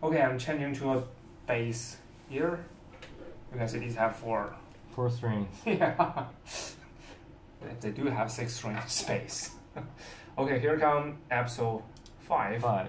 Okay, I'm changing to a bass here because it is have four. 4 strings. Yeah. They do have 6 string space. Okay, here come episode 5. 5.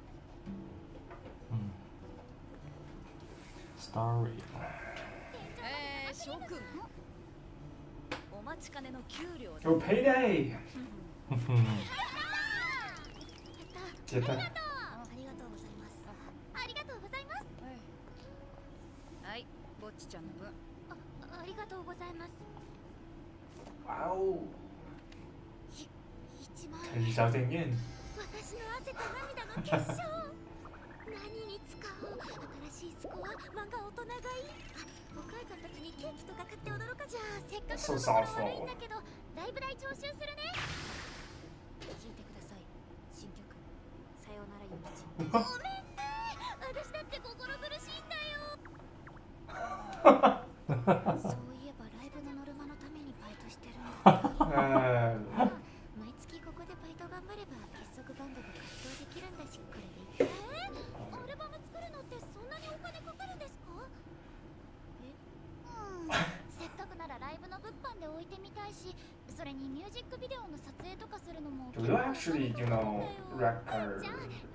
Story. Oh, payday! やった。哇哦！很小经验。So thoughtful. Do you actually, record?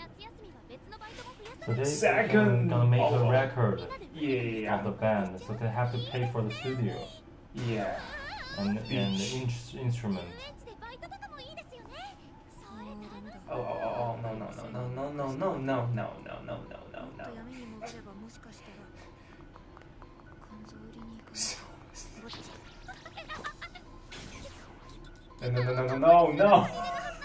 So they Second gonna make a album. record Yeah. of the band, so they have to pay for the studio Yeah. and the instrument. Oh, no. No.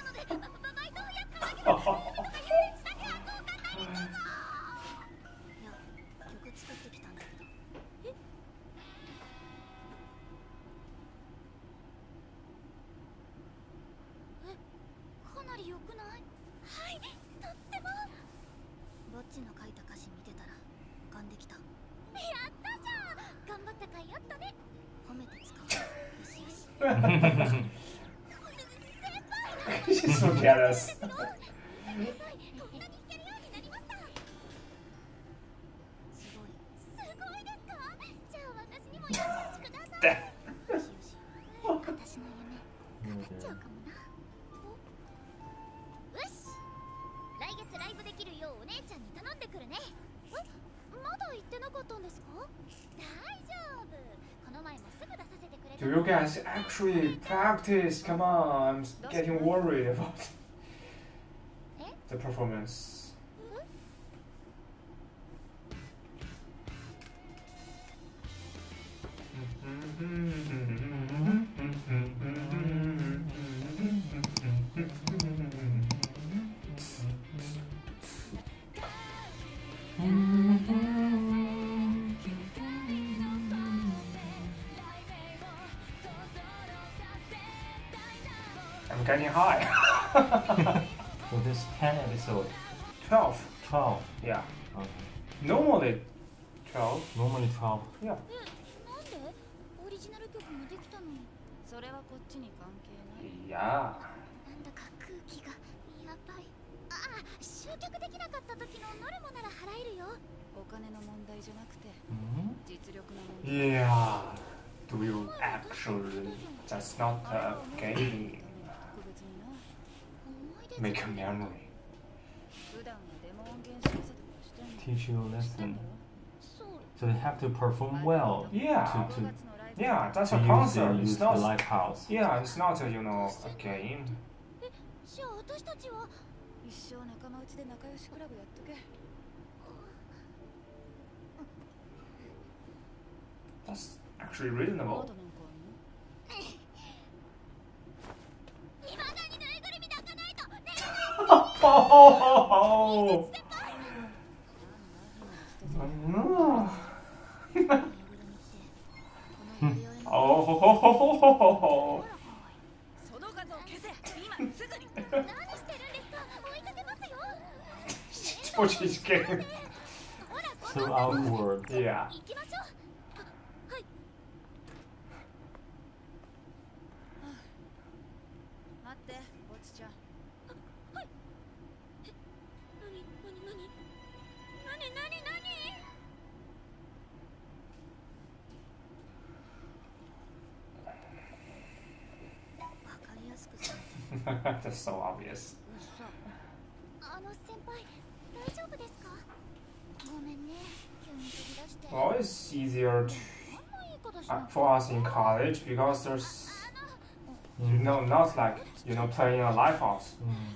she's so jealous. Do you guys actually practice? Come on, I'm getting worried about the performance. I'm getting high. So this 10 episode. 12. 12. Yeah. Okay. Normally 12. Normally 12. Yeah. Yeah. Yeah. Do you actually? That's not a game. Make a memory. Teach you a lesson. So they have to perform well. Yeah. Yeah, that's To a use concert. use It's the not. live house. Yeah, it's not a game. That's actually reasonable. Oh. Oh. So awkward. Yeah. That's so obvious. Well, it's easier for us in college because there's, not like, playing in a live house.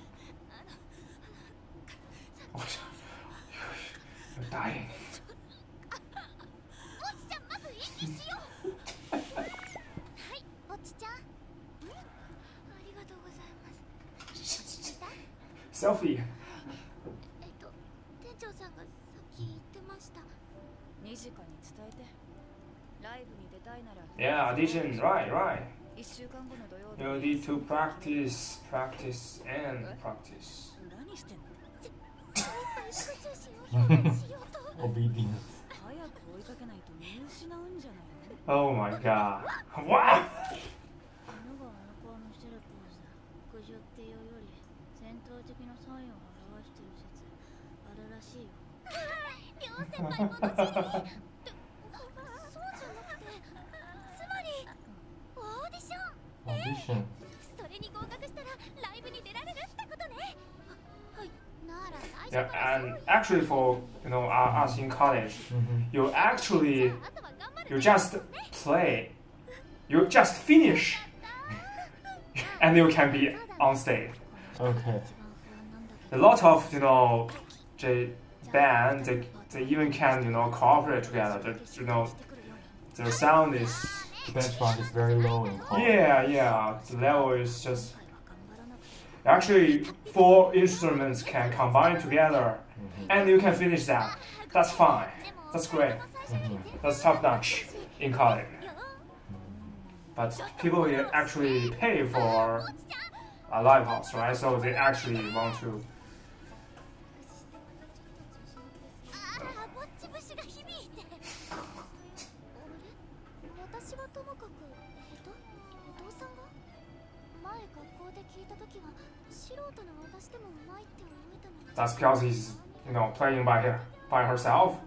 You're dying. Selfie. Yeah, audition, right. You need to practice, and practice. Obedience. Oh my god. Wow! Audition. Yeah, and actually for us in college, you just play, you just finish, and you can be on stage. Okay. A lot of the band they even can cooperate together. Their sound is. The benchmark is very low in college. Yeah. The level is just. Actually, 4 instruments can combine together, and you can finish that. That's fine. That's great. That's top notch in college. But people actually pay for a live house, right? So they actually want to. That's because he's, playing by herself.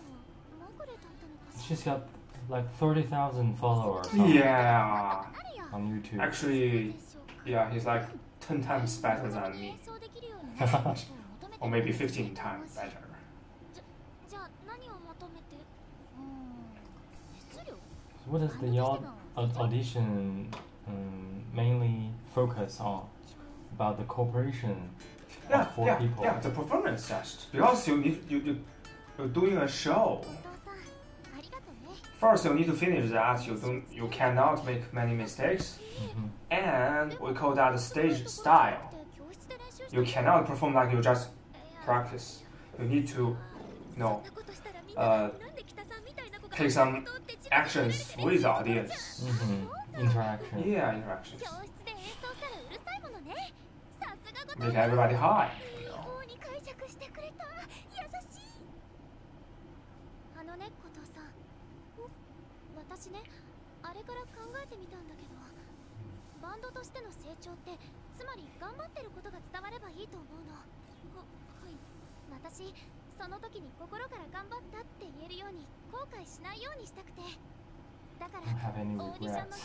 She's got like 30,000 followers. Yeah. On YouTube. Actually, yeah, he's like 10 times better than me. Or maybe 15 times better. So what does the audition mainly focus on? About the cooperation of 4 people? Yeah, the performance test. Because you're doing a show. First, you need to finish that. You cannot make many mistakes, and we call that stage style. You cannot perform like you just practice. You need to, take some actions with the audience. Interaction. Yeah, interactions. Make everybody high. I don't have any regrets.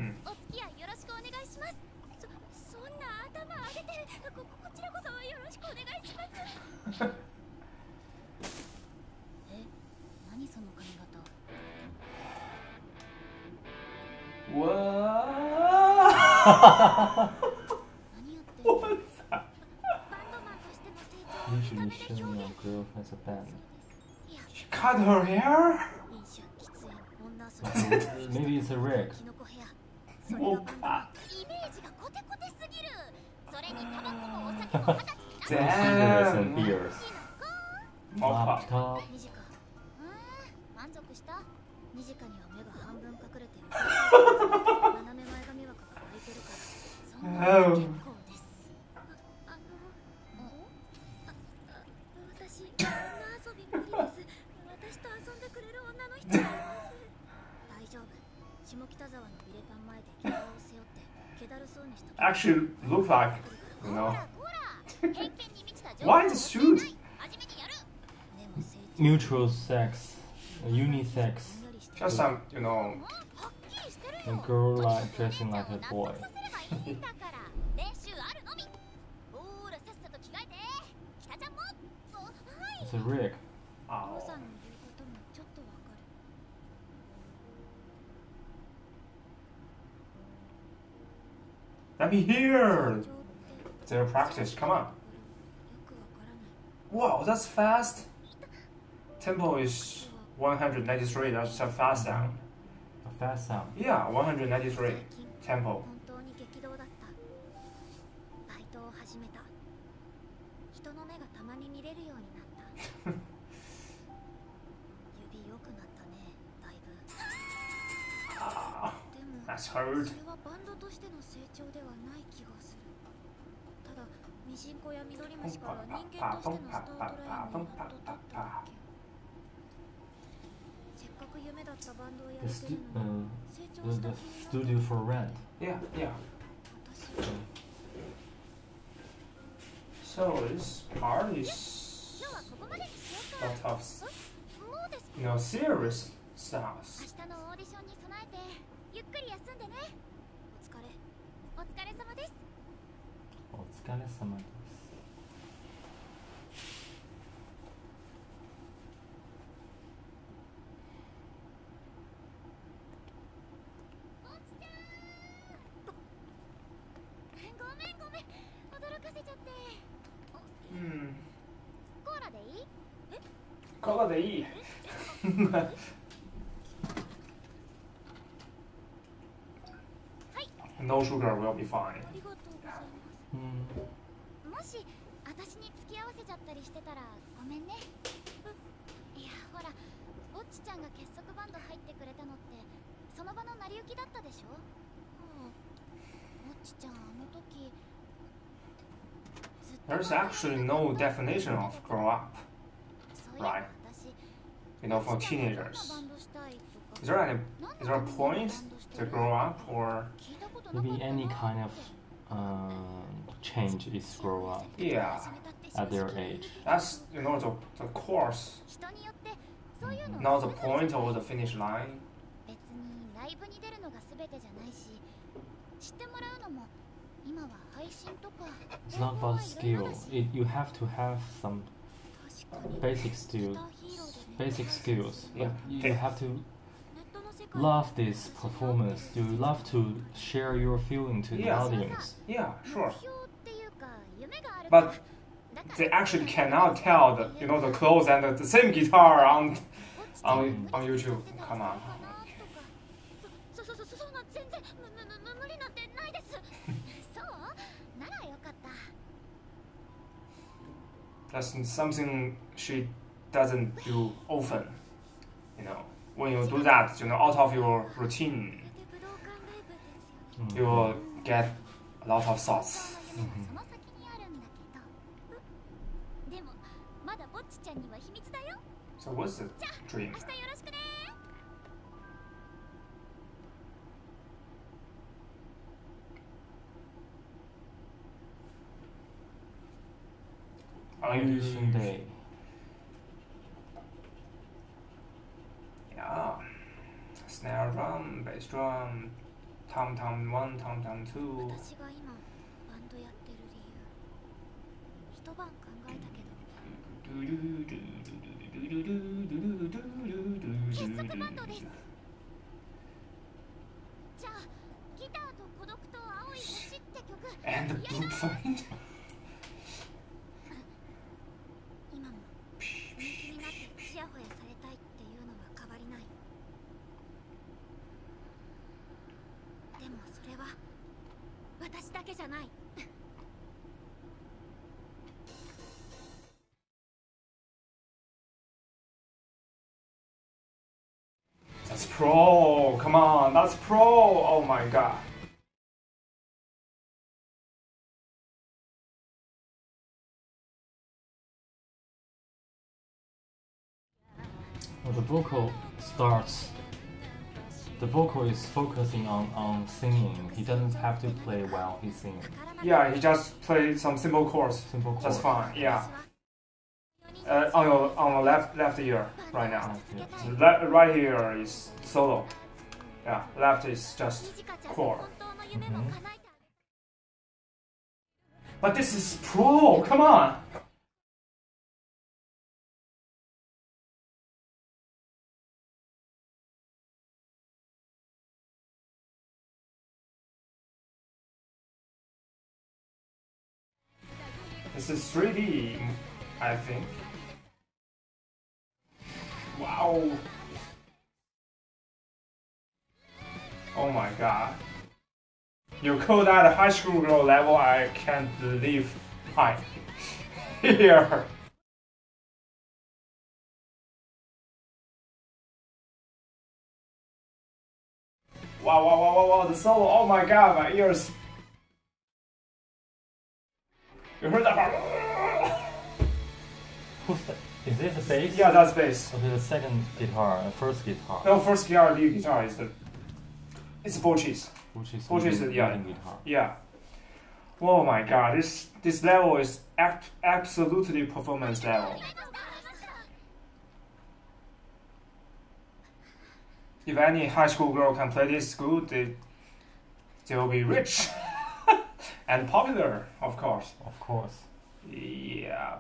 What's that? Usually showing a girl as a band. She cut her hair? Maybe it's a rig. Oh god. Cigarettes and beers. Laptop. Oh. Actually look like, why the suit? Mutual sex, unisex. Just some, A girl dressing like a boy. the rig. Oh. Let me hear their practice. Come on. Wow, that's fast. Tempo is 193. That's a fast sound. A fast sound. Yeah, 193 tempo. 人の目がたまに見れるようになった指良くなったねだいぶ That's hard. それはバンドとしての成長ではない気がするただミジンコやミドリムシから人間としてのスタートラインにやっと立ったってだけせっかく夢だったバンドをや The, れて stu るのに成長した the 気になって studio for rent. Yeah, yeah. 私 So this part is 今日はここまでにしよう a か lot of, もうですか serious 明 sounds. 日のオーディションに備えてゆっくり休んでねお疲れ様ですお疲れ様です。 ごめん驚かせちゃって コーラでいい Cola de I. No sugar will be fine. ありがとうございますもし私に付き合わせちゃったりしてたらごめんねいやほらぼっちちゃんが結束バンド入ってくれたのってその場の成り行きだったでしょぼっちちゃんあの時 There's actually no definition of grow up, right? You know, for teenagers. Is there a point to grow up, or Maybe any kind of change is grow up yeah, at their age. that's the course, 人によってそういうの not the point or the finish line. 別にライブに出るのが全てじゃないし知ってもらうのも今は配信とか It's not about skill. You have to have some 確かに basic skills. Basic skills. Yeah. You have to ネットの世界 love this performance. You love to share your feeling to the Yeah. audience. Yeah, 目 sure. 標っていうか夢がある But だから they actually cannot tell the clothes and the same guitar on YouTube. Come on. そうなん全然無理なんてないですそうならよかった That's something she doesn't do often. You know, when you do that, out of your routine, 武道館ライブですよ Mm. you will get a lot of thoughts. その先にあるんだけどでもまだぼっちちゃんには秘密だよ So what's the じゃ dream? 明日よろしくね Audition day. Yeah. Snare drum, bass drum, tom tom 1, tom tom 2. 私が今バンドやってる理由一晩考えたけど結束バンドですじゃあギターと孤独と青い星って曲 And the blue find. 今も人気になってチヤホヤされたいっていうのは変わりないでもそれは私だけじゃない That's pro. Come on, that's pro. Oh my god. Well, the vocal starts. The vocal is focusing on singing. He doesn't have to play while he's singing. Yeah, he just played some simple chords. Simple chords. That's fine. Yeah. On the left ear right now. So right here is solo. Yeah, left is just chord. But this is pro. Come on. This is 3D, I think. Wow. Oh my god. You call that a high school girl level? I can't believe I'm here. Wow, wow, wow, wow, wow, the solo, oh my god, my ears. You heard that? Who's that? Is this the bass? Yeah, that's bass. Okay, the second guitar, first guitar. No, first guitar, lead guitar is it's a Bochis. Which is Yeah. leading guitar. Yeah. Oh my god, this level is absolutely performance level. If any high school girl can play this good, they will be rich and popular, of course. Of course. Yeah.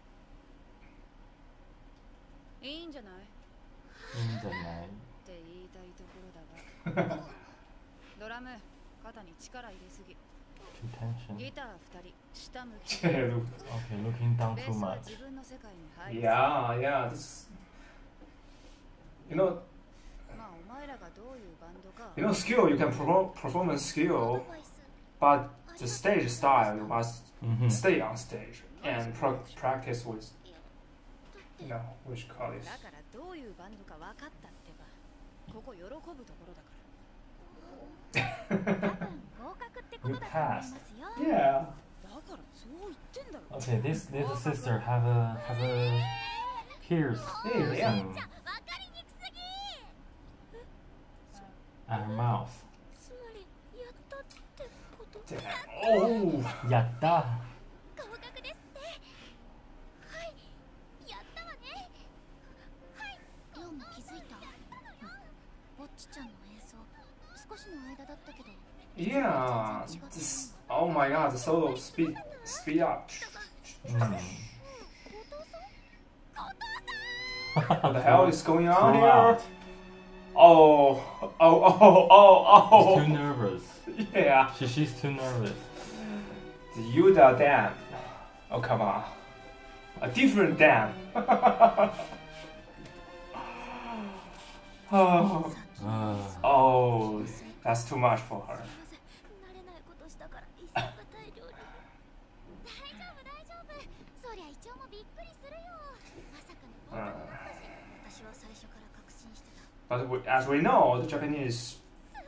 いいんじゃないいいんじゃないって言いたいところだがドラム肩に力入れすぎ Too tension. ギター2人下向き Okay, looking down ベ too ースは much. 自分の世界に入り yeah, this. You know, まあお前らがどういうバンドか skill, you can performance skill, but the stage style, you must stay on stage and practice with, which call it. だからどういうバンドか分かったってばここ喜ぶところだから多分合格ってことだと思いますよ Yeah. だからそう言ってんだろ Okay, this sister have a piercing Yeah. 分かりにくすぎ at her mouth. つまりやったってこと Oh. やった。 合格ですってはいやったわねはいヨウも気づいたぼっちちゃんの演奏少しの間だったけど Yeah. Oh my god, the solo speed up. What the hell is going on Throw here? out. Oh. She's too nervous. Yeah. She's too nervous. The Yuda Dam. Oh, come on. A different dam. Oh. Oh, that's too much for her. 慣れないことしたから一層が大量に大丈夫そりゃ一応もびっくりするよまさかの合格だったし私は最初から確信してた But as we know, the Japanese,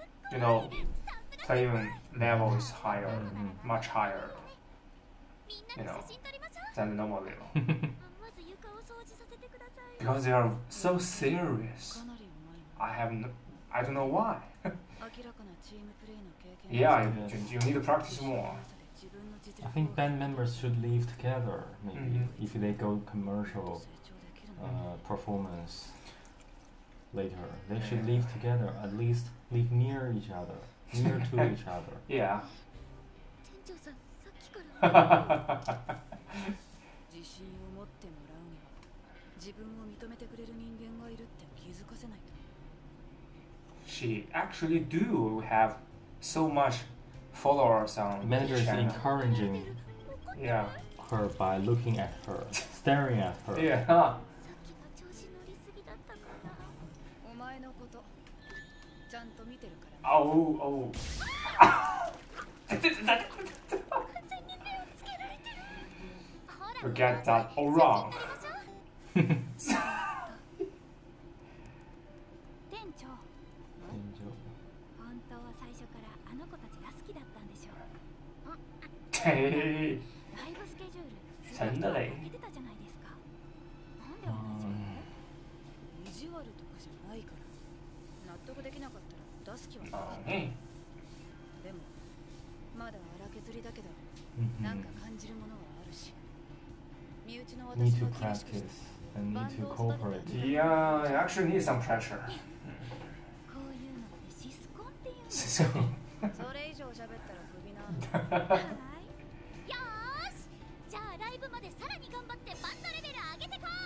playing level is higher, much higher, みんなで写真撮りましょう than the normal level. まず床を掃除させてください Because they are so serious. かなりうまい I don't know why. 明らかなチームプレイの経験 Yeah, you need to practice more. I think band members should leave together, maybe, if they go commercial performance later. They should live together, at least live near each other, near to each other. Yeah. 店長さんさっきから自信を持ってもらうには自分を認めてくれる人間がいるって気づかせないと She actually do have so much followers on The manager is channel. encouraging Yeah. her by looking at her, staring at her. Yeah. さっきが調子乗りすぎだったかなお前のことちゃんと見てるから Oh. 完全に目をつけられてる Forget that all wrong. 店長本当は最初からあの子たちが好きだったんでしょう Hey. ライブスケジュール真的嘞出てたじゃないですかなんで同じ意地悪とかじゃないから納得できなかったら出す気はなかった Hey. でもまだ荒削りだけどなんか感じるものはあるし身内の Need 私 to は厳しくして practice and need to cooperate. Yeah, I actually need some pressure. こういうのってシスコンっていうの So, それ以上喋ったらクビなんだはいよーしじゃあライブまでさらに頑張ってバンドレベル上げてこ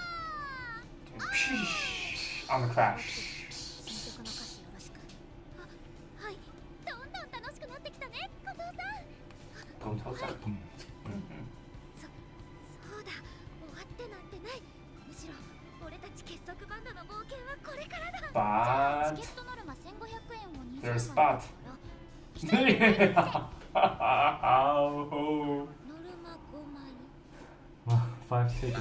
ー on the crash. 新曲の歌詞よろしくはいどんどん楽しくなってきたね後藤さん Go tell that. そ But チケットノルマ1500円を20 there's 万 but. ノルマ 5 tickets.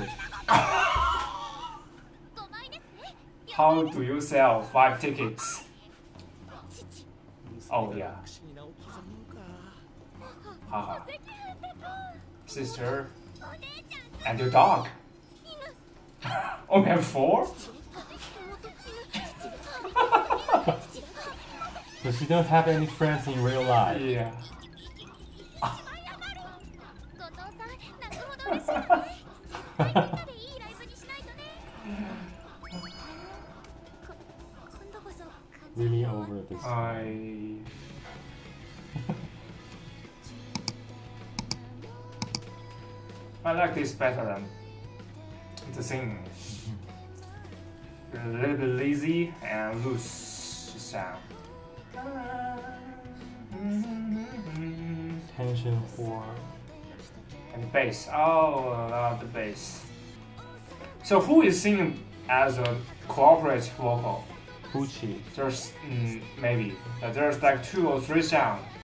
5枚ですね。 How do you sell 5 tickets? Oh yeah. Haha. Sister お姉ちゃん and your dog. Oh, we have 4? So she don't have any friends in real life. Yeah. 後藤さん泣くほど嬉しいよね。みんなでいいライブにしないとね。今度こそ Really over this. I like this better than the singing. A little bit lazy and loose sound. Tension for And bass. Oh, I love the bass. So who is singing as a cooperative vocal? Gucci. There's maybe there's like 2 or 3 sounds.